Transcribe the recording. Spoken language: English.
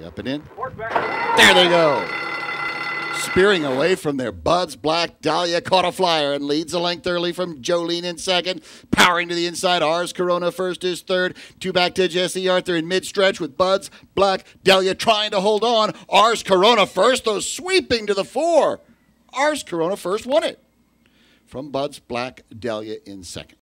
Up and in. There they go. Spearing away from their buds, Black Dahlia caught a flyer and leads a length early from Jolene in second. Powering to the inside, Ars Corona first is third. Two back to Jesse Arthur in mid-stretch with Buds, Black Dahlia trying to hold on. Ars Corona first, though sweeping to the fore. Ars Corona first won it from Buds, Black Dahlia in second.